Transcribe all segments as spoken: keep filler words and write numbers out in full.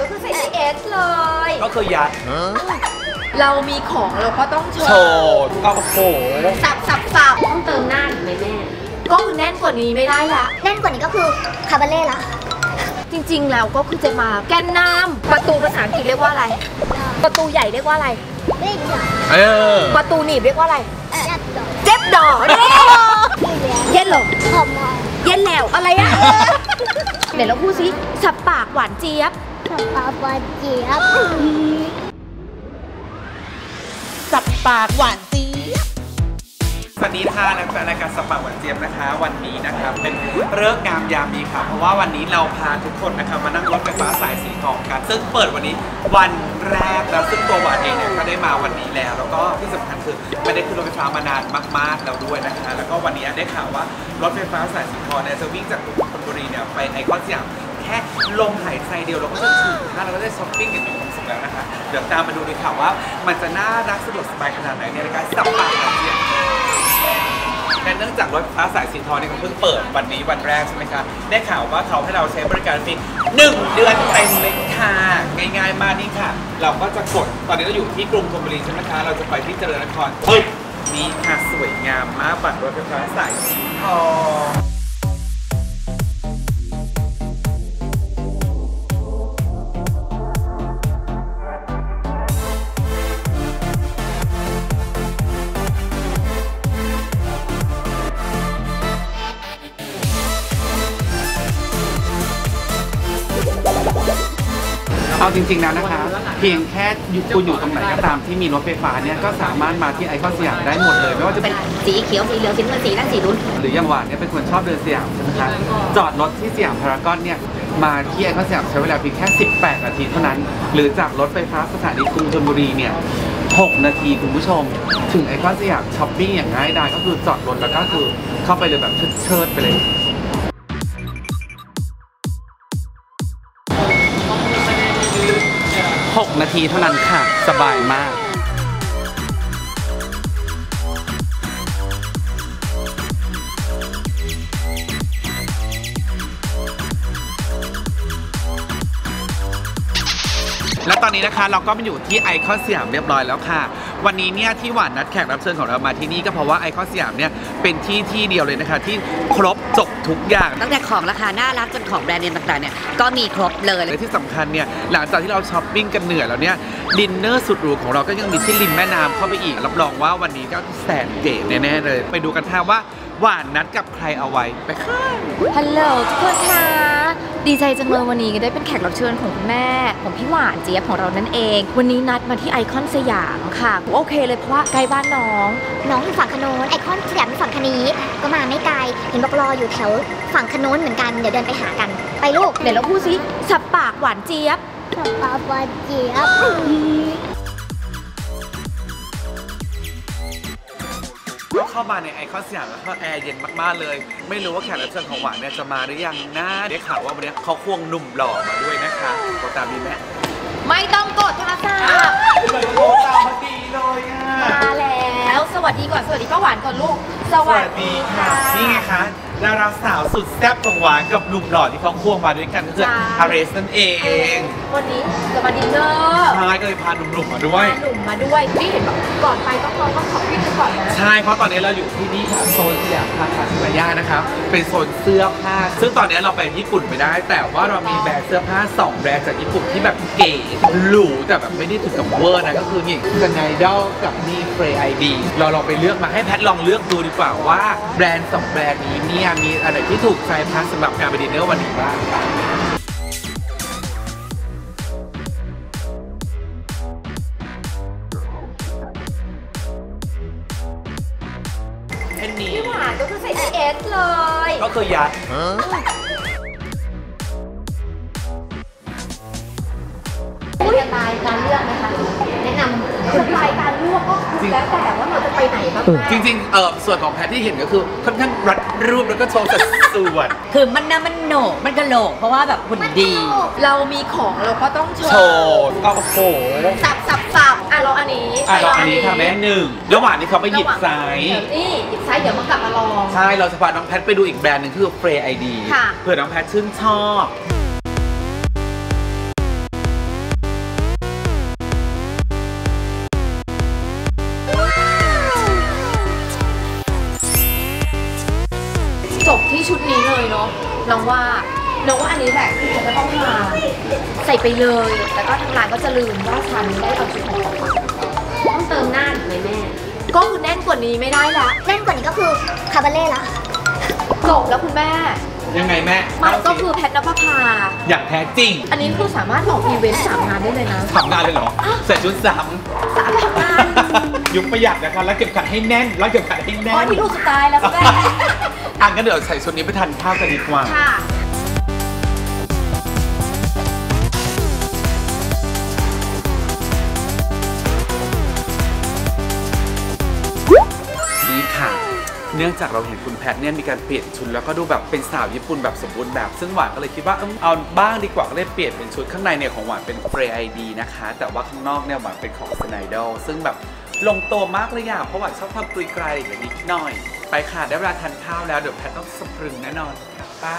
ก็คือใส่ไซส์เอสเลยก็คือยัดเรามีของเราก็ต้องโชว์โชว์โอ้โหสับสับสับต้องเติมหน้าอีกไหมแม่ก็คือแน่นกว่านี้ไม่ได้ละแน่นกว่านี้ก็คือคาบาเล่ละจริงๆแล้วก็คือจะมาแกนน้ำประตูภาษาอังกฤษเรียกว่าอะไรประตูใหญ่เรียกว่าอะไรเล่นหรอเออประตูหนีบเรียกว่าอะไรเจ็บดอกเจ็บดอกเย็นหรอหอมมากเย็นแล้วอะไรอะเดี๋ยวเราพูดสิสับปากหวานเจี๊ยบสับปากหวานเจี๊ยบสับปากหวานเจี๊ยบสวัสดีค่ะและแฟนรายการสับปากหวานเจี๊ยบนะคะวันนี้นะคะเป็นฤกษ์งามยามดีค่ะเพราะว่าวันนี้เราพาทุกคนนะคะมานั่งรถไฟฟ้าสายสีทองกันซึ่งเปิดวันนี้วันแรกแล้วซึ่งตัวหวานเองเนี่ยก็ได้มาวันนี้แล้วแล้วก็ที่สำคัญคือไม่ได้ขึ้นรถไฟฟ้ามานานมากๆแล้วด้วยนะคะแล้วก็วันนี้ได้ข่าวว่ารถไฟฟ้าสายสีทองเนี่ยจะวิ่งจากธนบุรีเนี่ยไปไอคอนสยามแค่ลมหายใจเดียวเราก็จะถึงนะเราก็ได้ช้อปปิ้งกันมีความสุขแล้วนะคะเดี๋ยวตามมาดูดีค่ะว่ามันจะน่ารักสะดวกสบายขนาดไหนในรายการสับปากหวานเจี๊ยบและเนื่องจากรถไฟฟ้าสายสีทองเนี่ยเขาเพิ่งเปิดวันนี้วันแรกใช่ไหมคะได้ข่าวว่าเขาให้เราใช้บริการฟรีหนึ่งเดือนเต็มเลยค่ะง่ายๆมากนี่ค่ะเราก็จะกดตอนนี้เราอยู่ที่กรุงธนบุรีใช่ไหมคะเราจะไปที่เจริญนครปึ๊บนี่ค่ะสวยงามมากบัตรรถไฟฟ้าสายสีทองเอาจริงๆแล้วนะคะเพียงแค่คุณอยู่ตรงไหนก็ตามที่มีรถไฟฟ้าเนี่ยก็สามารถมาที่ไอคอนสยามได้หมดเลยไม่ว่าจะเป็นสีเขียวสีเหลืองสีน้ำเงินสีนั่นสีนู้นหรืออย่างหวานเนี่ยเป็นคนชอบเดินสยามใช่ไหมคะจอดรถที่สยามพารากอนเนี่ยมาที่ไอคอนสยามใช้เวลาเพียงแค่สิบแปดนาทีเท่านั้นหรือจากรถไฟฟ้าสถานีกรุงธนบุรีเนี่ยหกนาทีคุณผู้ชมถึงไอคอนสยามช้อปปิ้งอย่างง่ายดายก็คือจอดรถแล้วก็คือเข้าไปเลยแบบเชิดๆไปเลยหกนาทีเท่านั้นค่ะสบายมากและตอนนี้นะคะเราก็มาอยู่ที่ไอคอนสยามเรียบร้อยแล้วค่ะวันนี้เนี่ยที่หวานนัดแขกรับเชิญของเรามาที่นี่ก็เพราะว่าไอคอนสยามเนี่ยเป็นที่ที่เดียวเลยนะคะที่ครบจบทุกอย่างตั้งแต่ของราคาน่ารักจนของแบรนด์เนมต่างๆเนี่ยก็มีครบเลยและที่สำคัญเนี่ยหลังจากที่เราช้อปปิ้งกันเหนื่อยแล้วเนี่ยดินเนอร์สุดหรูของเราก็ยังมีที่ริมแม่น้ำเข้าไปอีกรับรองว่าวันนี้ก็แสนเก๋แน่ๆเลยไปดูกันค่ะว่าหวานนัดกับใครเอาไว้ไปค่ะฮัลโหลทุกคนค่ะดีใจจังเลยวันนี้ก็ได้เป็นแขกรับเชิญของคุณแม่ของพี่หวานเจี๊ยบของเรานั่นเองวันนี้นัดมาที่ไอคอนสยามค่ะโอเคเลยเพราะว่าใกล้บ้านน้องน้องอยู่ฝั่งขนนไอคอนสยามอยู่ฝั่งคณีก็มาไม่ไกลเห็นบอกรออยู่แถวฝั่งขนนเหมือนกันเดี๋ยวเดินไปหากันไปลูกเดี๋ยวเราพูดสิสับปากหวานเจี๊ยบสับปากหวานเจี๊ยบเข้ามาในไอคอนสยามแล้วก็แอร์เย็นมากๆเลยไม่รู้ว่าแขกรับเชิญของหวานเนี่ยจะมาหรือยังนะได้ข่าวว่าวันนี้เขาควงหนุ่มหล่อมาด้วยนะคะกดตามดีไหมไม่ต้องกดโทรศัพท์เลยโทรตามพอดีเลยอ่ะมาแล้วสวัสดีก่อนสวัสดีป้าหวานก่อนลูกสวัสดีค่ะนี่ไงคะดาราสาวสุดแซ่บของหวานกับหนุ่มหล่อที่เขาควงมาด้วยกันก็คืออาเรสนั่นเองวันนี้จะมาดินเนอร์ใช่ก็เลยพาหนุ่มๆมาด้วยหนุ่มมาด้วยพี่เห็นแบบก่อนไปต้องรอต้องขอพี่ดูก่อนนะใช่เพราะตอนนี้เราอยู่ที่นี่ค่ะโซนสยามพาคาชิมายะนะครับเป็นโซนเสื้อผ้าซึ่งตอนนี้เราไปญี่ปุ่นไม่ได้แต่ว่าเรามีแบรนด์เสื้อผ้าสองแบรนด์จากญี่ปุ่นที่แบบเก๋หรูแต่แบบไม่ได้ถึงกับเวอร์นะก็คือนี่สไนเดลกับนี่เฟรย์ไอดีเราลองไปเลือกมาให้แพทลองเลือกดูดีกว่าว่าแบรนด์สองแบรนด์นี้เนี่ยมีอะไรที่ถูกใจแพทสำหรับการไปดินเนอร์วันนี้บ้างพี่หวานก็คือใส่ไซส์เอสเลยก็คือยัดผู้สไตล์การเลือกนะคะแนะนำสไตล์การเลือกก็คือแล้วแต่ว่าเราจะไปไหนบ้างจริงๆเออส่วนของแพทที่เห็นก็คือค่อนข้างรัดรูปแล้วก็โชว์สัดส่วนคือมันนะมันโหนกมันกระโหลกเพราะว่าแบบหุ่นดีเรามีของเราก็ต้องโชว์โชว์โอ้โหสับสับสับอ่ะเราอันนี้อ่ะเราอันนี้ค่ะแม่หนึ่งระหว่างนี้เขาไปหยิบไซส์นี่หยิบไซส์เดี๋ยวมันกลับมาลองใช่เราจะพาน้องแพทไปดูอีกแบรนด์หนึ่งคือ Frey ไอ ดี เผื่อน้องแพทชื่นชอบนี้แหละที่ฉันจะต้องมาใส่ไปเลยแต่ก็ทางร้านก็จะลืมว่าฉันได้เอาชุดของเขาต้องเติมหน้าหรือไหมแม่ก็คือแน่นกว่านี้ไม่ได้ละแน่นกว่านี้ก็คือคาบาเล่ละจบแล้วคุณแม่ยังไงแม่มันก็คือแพทนภพาอย่างแท้จริงอันนี้คือสามารถออกอีเวนต์สามงานได้เลยนะทำงานเลยเหรอใส่ชุดซ้สามงานำยุคประหยัดนะคะแล้วเก็บขัดให้แน่นแล้วเก็บขัดให้แน่อ๋อน ที่ลูกสไตล์แล้วคุณแม่อ่ะงั้นเดี๋ยวใส่ชุดนี้ไปทานข้าวกันดีกว่าค่ะนี่ค่ะ เนื่องจากเราเห็นคุณแพทเนี่ยมีการเปลี่ยนชุดแล้วก็ดูแบบเป็นสาวญี่ปุ่นแบบสมบูรณ์แบบซึ่งหวานก็เลยคิดว่าเออเอาบ้างดีกว่าก็เลยเปลี่ยนเป็นชุดข้างในเนี่ยของหวานเป็นเฟรไอดีนะคะแต่ว่าข้างนอกเนี่ยหวานเป็นของสไนเดลซึ่งแบบลงตัวมากเลยอ่ะเพราะหวานชอบทำกรีกรายอย่างนี้หน่อยไปค่ะได้เวลาทานข้าวแล้วเดี๋ยวแพทต้องสะพรึงแน่นอนค่ะป้า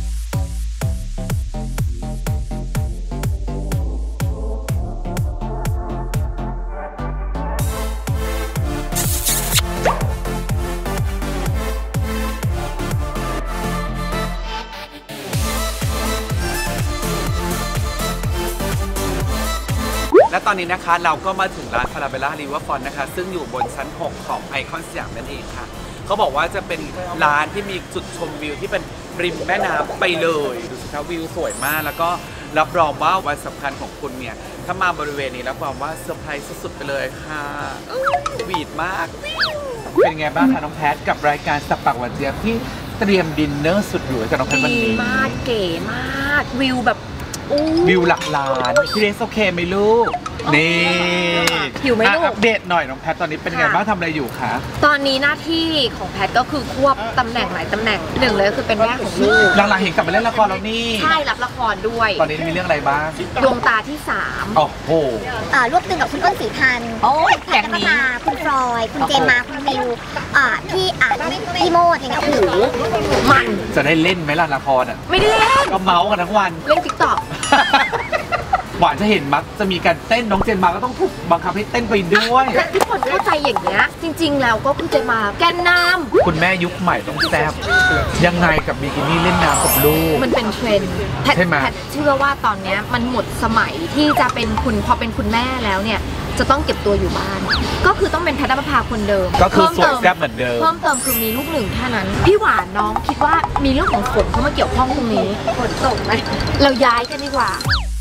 และตอนนี้นะคะเราก็มาถึงร้านพาราเบลล่าริเวอร์ฟรอนต์นะคะซึ่งอยู่บนชั้นหกของไอคอนสยามนั่นเองค่ะเขาบอกว่าจะเป็นร้านที่มีจุดชมวิวที่เป็นริมแม่น้ำไปเลยดูสิคะวิวสวยมากแล้วก็รับรองว่าวันสำคัญของคุณเนี่ยถ้ามาบริเวณนี้รับรองว่าเซอร์ไพรส์สุดๆไปเลยค่ะหวีดมากเป็นไงบ้างคะน้องแพทกับรายการสับปากหวานเจี๊ยบที่เตรียมดินเนอร์สุดหรูกับน้องแพทวันดีนี้มากเก๋มากวิวแบบอู้วิวหลักล้านพี่เรสโอเคไหมลูกนี่หิวไหมลูกอัปเดตหน่อยน้องแพทตอนนี้เป็นไงบ้างทำอะไรอยู่คะตอนนี้หน้าที่ของแพทก็คือควบตำแหน่งหลายตำแหน่งหนึ่งเลยคือเป็นแม่ของลูกหลังๆเห็นกลับมาเล่นละครแล้วนี่ใช่รับละครด้วยตอนนี้มีเรื่องอะไรบ้างดวงตาที่สามโอ้โหอ่ารวบตึงกับคุณต้นสีพันธ์โอ้ยแพทย์นภพาคุณฟลอย คุณเจมมาคุณวิวอ่าพี่อ่านพี่โมดอย่างเงี้ยโอ้โหมันจะได้เล่นไหมล่ะละครอ่ะไม่ได้เล่นก็เมาส์กันทั้งวันเล่นติ๊กต็อกหวานจะเห็นมักจะมีการเต้นน้องเจนมาก็ต้องถูกบังคับให้เต้นไปด้วยและทุกคนเข้าใจอย่างเงี้ยจริง ๆ แล้วก็คือจะมาแกนนคุณแม่ยุคใหม่ต้องแซ่บยังไงกับบิกินี่เล่นน้ำกับลูกำมันเป็นเทรนด์แพทใช่ไหมแพทเชื่อว่าตอนเนี้ยมันหมดสมัยที่จะเป็นคุณพอเป็นคุณแม่แล้วเนี่ยจะต้องเก็บตัวอยู่บ้าน ก็คือต้องเป็นแพทย์นภพาคนเดิมก็คือเพิ่มสวยเติมแซ่บเหมือนเดิมเพิ่มเติมคือมีลูกหนึ่งแค่นั้นพี่หวานน้องคิดว่ามีเรื่องของฝนเข้ามาเกี่ยวข้องตรงนี้ฝนตกไหมเราย้ายกันดีกว่า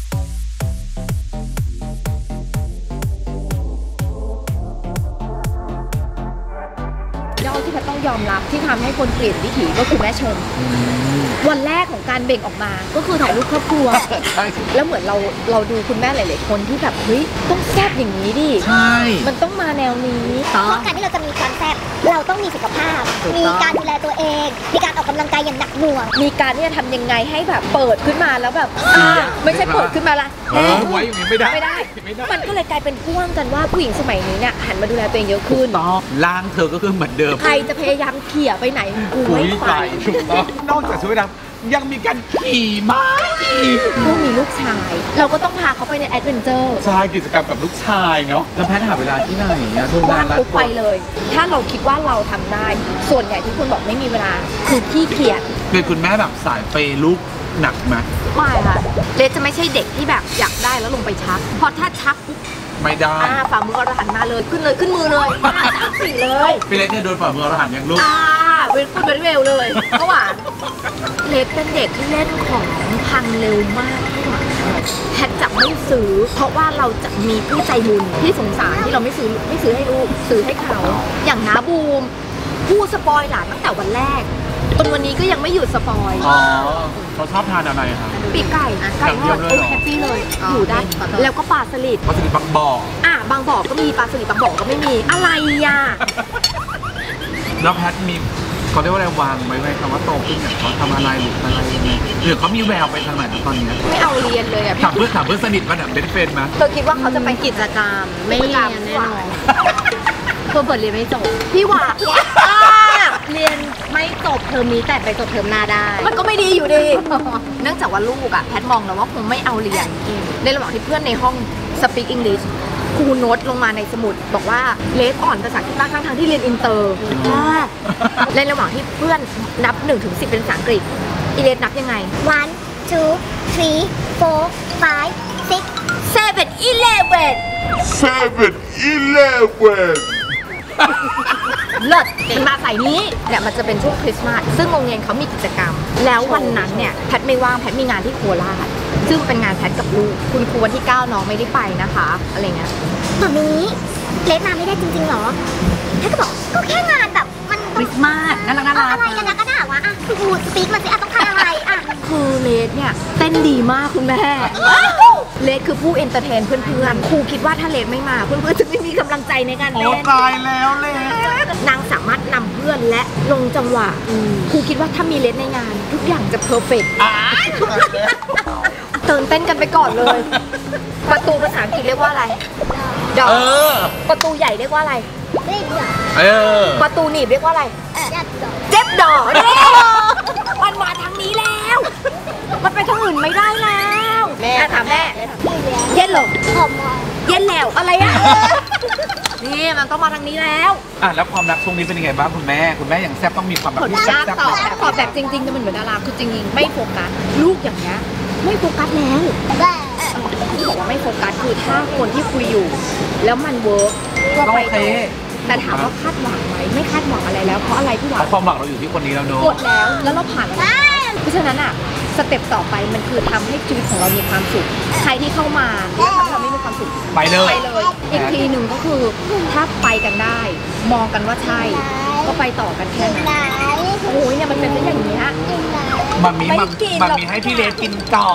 ย่อที่แพทย์ต้องยอมรับที่ทำให้คนเปลี่ยนวิถีก็คือแม่ชม วันแรกของการเบ่งออกมาก็คือถ่ายรูปครอบครัวใช่แล้วเหมือนเราเราดูคุณแม่หลายๆคนที่แบบเฮ้ยต้องแซ่บอย่างนี้ดิใช่มันต้องมาแนวนี้เพราะการที่เราจะมีความแซ่บเราต้องมีสุขภาพถูกมีต้องการดูแลตัวเอง มีการออกกำลังกายอย่างหนักหน่วงมีการที่จะทำยังไงให้แบบเปิดขึ้นมาแล้วแบบอ่าไม่ใช่เปิดขึ้นมาละเออไว้อย่างนี้ไม่ได้ไม่ได้ไม่ได้มันก็เลยกลายเป็นพ่วงกันว่าผู้หญิงสมัยนี้เนี่ยหันมาดูแลตัวเองเยอะขึ้นต้องร่างเธอก็คือเหมือนเดิมใครจะพยายามเขี่ยไปไหนกูคุไม่ยไปไปถูกต้องนอกจากช่วยดังยังมีการขี่ม้าอีกผู้มีลูกชาย เราก็ต้องพาเขาไปในแอดเวนเจอร์ใช่กิจกรรมกับลูกชายเนาะแล้วแพทย์หาเวลาที่ไหนอะทุกงาว่าน งรัดปุ๊บไปเลย ถ้าเราคิดว่าเราทำได้ ส่วนใหญ่ที่คุณบอกไม่มีเวลา คือขี้เกียจเป็นคุณแม่แบบสายเปย์ลูกหนักไหมไม่ค่ะเลสจะไม่ใช่เด็กที่แบบอยากได้แล้วลงไปชักเพราะถ้าชักปุ๊บไม่ได้อ่าฝ่ามืออรหันต์มาเลยขึ้นเลยขึ้นมือเลยห้าสามสี่เลยพี่เล็กเนี่ยโดนฝ่ามืออรหันต์อย่างลูกอ่าเว้นคุณเป็นเวลเลยก็หวานเลสเป็นเด็กที่เล่นของพังเร็วมากที่หวานแพทจะไม่ซื้อ เพราะว่าเราจะมีผู้ใจบุญที่สงสารที่เราไม่ซื้อไม่ซื้อให้ลูกซื้อให้เขาอย่างน้าบูมผู้สปอยหลานตั้งแต่วันแรกจนวันนี้ก็ยังไม่หยุดสปอยอ๋อเขาชอบทานอะไรครับปีกไก่ไก่ทอดโอ้แฮปปี้เลยอยู่ได้แล้วก็ปลาสลิดวัตถุดิบบางบ่ออ่ะบางบ่อก็มีปลาสลิดบางบ่อก็ไม่มีอะไรอ่ะแล้วแพทย์มีเขาเรียกว่าอะไรวางไว้ไหมคำว่าโตขึ้นเนี่ยเขาทำอะไรหรืออะไรยังไงหรือเขามีแววไปทางไหนนะตอนเนี้ยไม่เอาเรียนเลยอ่ะถามเพื่อนถามเพื่อนสนิทมันแบบเป็นเฟนไหมเธอคิดว่าเขาจะไปกิจกรรมไม่เรียนแน่นอน เพื่อเปิดเรียนไม่จบพี่หว่าอ่าเรียนไม่จบเทอมนี้แต่ไปจบเทอมหน้าได้มันก็ไม่ดีอยู่ดี เนื่องจากว่าลูกอ่ะแพทมองแล้วว่าคงไม่เอาเรียนในระหว่างที่เพื่อนในห้อง speak English ครูโน้ตลงมาในสมุดบอกว่าเลสอ่อนภาษาอังกฤษมากทั้งๆที่เรียนอินเตอร์ในระหว่างที่เพื่อนนับหนึ่งถึงสิบเป็นภาษาอังกฤษอีเลสนับยังไง one two three four five six seven eleven seven eleven เลิศมาใส่นี้เนี่ยมันจะเป็นช่วงคริสต์มาสซึ่งโรงเรียนเขามีกิจกรรมแล้ววันนั้นเนี่ยแพทไม่ว่างแพทมีงานที่โคราชซึ่งเป็นงานแพทกับลูกคุณครูวันที่เก้าน้องไม่ได้ไปนะคะอะไรเงี้ยแบบนี้เลสมาไม่ได้จริงๆหรอแพทก็บอกก็แค่งานแบบมันคริสต์มาสน่ารักน่ารักอะไรกันนะก็ได้วะอ่ะคือพูดสปีกมาสิอ่ะต้องการอะไรอ่ะคือเลสเนี่ยเต้นดีมากคุณแม่เลสคือผู้เอนเตอร์เทนเพื่อนๆครูคิดว่าถ้าเลสไม่มาเพื่อนๆจะไม่มีกำลังใจในการโอ้เต้นตายแล้วเลยนางสามารถนำเพื่อนและลงจังหวะครูคิดว่าถ้ามีเลสในงานทุกอย่างจะเพอร์เฟกต์เติมเต้นกันไปก่อนเลย ประตูภาษาอังกฤษเรียกว่าอะไรดอกเออประตูใหญ่เรียกว่าอะไรเล่นเหรอเออประตูหนีบเรียกว่าอะไรจัดดอกเจ็บดอกเนี่ยมันมาทางนี้แล้ว มันไปทางอื่นไม่ได้แล้วแม่ถามแม่เย็นหรอผมมองเย็นแล้วอะไรอ่ะนี่มันต้องมาทางนี้แล้วอ่ะแล้วความรักช่วงนี้เป็นยังไงบ้างคุณแม่คุณแม่อย่างแซ่บต้องมีความแบบขออนุญาตตอบแบบตอบแบบจริงๆจะมันเหมือนดาราคือจริงๆไม่โฟกัสลูกอย่างเงี้ยไม่โฟกัสแล้วแบ่ที่บอกว่าไม่โฟกัสคือถ้าคนที่คุยอยู่ แล้วมันเวิร์กก็ต้องไปโอเคต่อแต่ถามว่าคาดหวังไหมไม่คาดหวังอะไรแล้วเพราะอะไรพี่หวัเพงราะความหวังเราอยู่ที่คนนี้แล้วเนอะกดแล้วแล้วเราผ่านมาแล้วเพราะฉะนั้นอ่ะสเต็ปต่อไปมันคือทำให้ชีวิตของเรามีความสุขใครที่เข้ามาแล้วทำให้เราไม่มีความสุขไปเลยไปเลย อีกทีหนึ่งก็คือถ้าไปกันได้ มองกันว่าใช่ ก็ไปต่อกันแค่นั้นไหนโอ้ยเนี่ยมันเป็นได้อย่างเงี้ยมันมีไม่มันกินหรมัอกนมีให้พี่เลสกินก่อน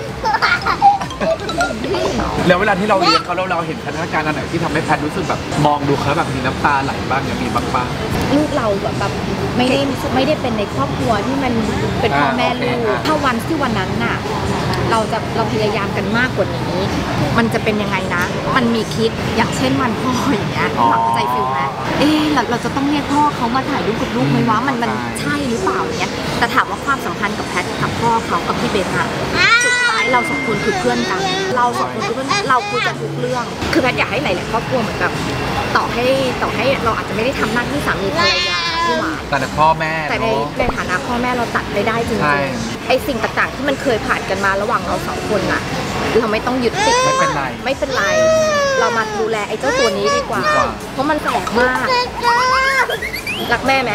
แล้วเวลาที่เราเลี้ยงเขาแล้วเราเห็นพัฒนาการอันไหนที่ทำให้แพทรู้สึกแบบมองดูเขาแบบมีน้ำตาไหลบ้างอย่างมีบ้างบ้างลูกเราแบบแบบไม่ได้ไม่ได้เป็นในครอบครัวที่มันเป็นพ่อแม่ลูกอ่าโอเคอ่ะถ้าวันที่วันนั้นน่ะเราจะเราพยายามกันมากกว่านี้ มันจะเป็นยังไงนะ มันมีคิดอย่างเช่นวันพ่ออย่างเงี้ยเข้าใจฟิลไหมเอ๊ะเราเราจะต้องเรียกพ่อเขามาถ่ายรูปกับลูกไหมวะมันมันใช่หรือเปล่าอย่างเงี้ยแต่ถามว่าความสัมพันธ์กับแพทกับพ่อเขากับพี่เบนอะสุดท้ายเราสองคนคือเพื่อนกัน เราสองคนคือเพื่อนเราคุยกันทุกเรื่อง คือแพทอยากให้หลายๆครอบครัวเหมือนแบบต่อให้ต่อให้เราอาจจะไม่ได้ทำหน้าที่สามีภรรยาที่หวานแต่ในพ่อแม่แต่ในเนาะในฐานะพ่อแม่เราตัดไม่ได้จริงใช่ๆไอสิ่งต่างๆที่มันเคยผ่านกันมาระหว่างเราสองคนน่ะเราไม่ต้องยึดติดไม่เป็นไรไม่เป็นไร เรามาดูแลไอ้เจ้าตัวนี้ดีกว่าดีกว่าเพราะมันแปลกมากรักแม่ไหม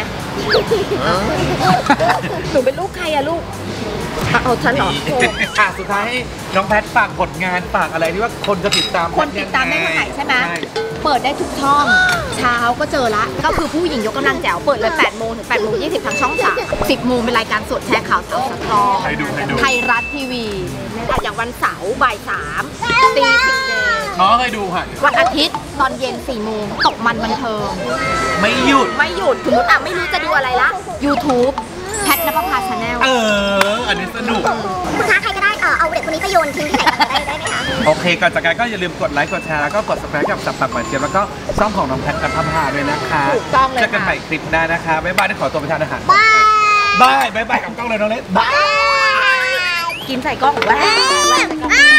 หนูเป็นลูกใครอะลูกอ่ะเอาฉันเหรออ่ะสุดท้ายให้น้องแพทฝากผลงานฝากอะไรที่ว่าคนจะติดตามคนติดตามได้ทางไหนใช่ไหมใช่เปิดได้ทุกช่อง เช้าก็เจอละ ก็คือผู้หญิงยกกำลังแจ๋ว เปิดเลยแปดโมงถึงแปดโมงยี่สิบทางช่องสามสิบโมงเป็นรายการสดแชร์ข่าวสาวสตรองให้ดูให้ดูไทยรัฐทีวีอ่ะอย่างวันเสาร์บ่ายสามตีสิบเดย์น้องเคยดูค่ะวันอาทิตย์ตอนเย็นสี่โมงตกมันบันเทิงไม่หยุดไม่หยุดสมมติอ่ะไม่รู้จะดูอะไรละ YouTube แพทนภพาชาแนลเออ อันนี้สนุกคุณคะใครก็ได้เออเอาเด็กคนนี้ไปโยนทิ้งที่ไหนกันได้ได้ไหมคะโอเค ก่อนจากกันก็อย่าลืมกดไลค์ กดแชร์ แล้วก็กด subscribe กับสับปากหวานเจี๊ยบแล้วก็ช่องของน้องแพทกับพาด้วยนะคะถูกต้องเลยเจอกันค่ะใหม่คลิปหน้านะคะ บ๊ายบายได้ขอตัวไปทานอาหารบายบาย บ๊ายบายกับกล้องเลยน้องเล็กบายกินใส่กล้องแว่อ้าว